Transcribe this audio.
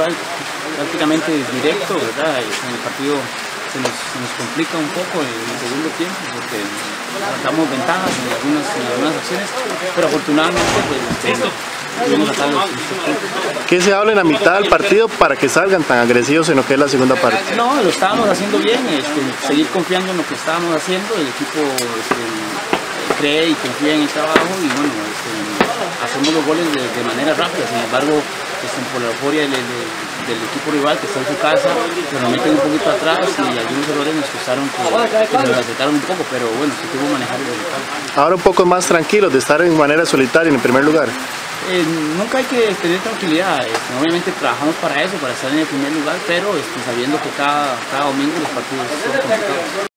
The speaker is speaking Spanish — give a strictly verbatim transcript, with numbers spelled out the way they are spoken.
rival prácticamente directo, ¿verdad? En el partido se nos, se nos complica un poco en el segundo tiempo porque sacamos ventajas en algunas, en algunas acciones, pero afortunadamente pues pudimos sacar los puntos. ¿Qué se habla en la mitad del partido para que salgan tan agresivos en lo que es la segunda parte? No, lo estábamos haciendo bien, este, seguir confiando en lo que estábamos haciendo, el equipo este, cree y confía en el trabajo y bueno, este, hacemos los goles de, de manera rápida, sin embargo, este, por la euforia del, del, del equipo rival que está en su casa, se nos meten un poquito atrás y algunos errores nos costaron que, que nos acercaron un poco, pero bueno, se tuvo que manejar el resultado. Ahora un poco más tranquilos de estar en manera solitaria en el primer lugar. Eh, nunca hay que tener tranquilidad, este, obviamente trabajamos para eso, para estar en el primer lugar, pero este, sabiendo que cada, cada domingo los partidos son complicados.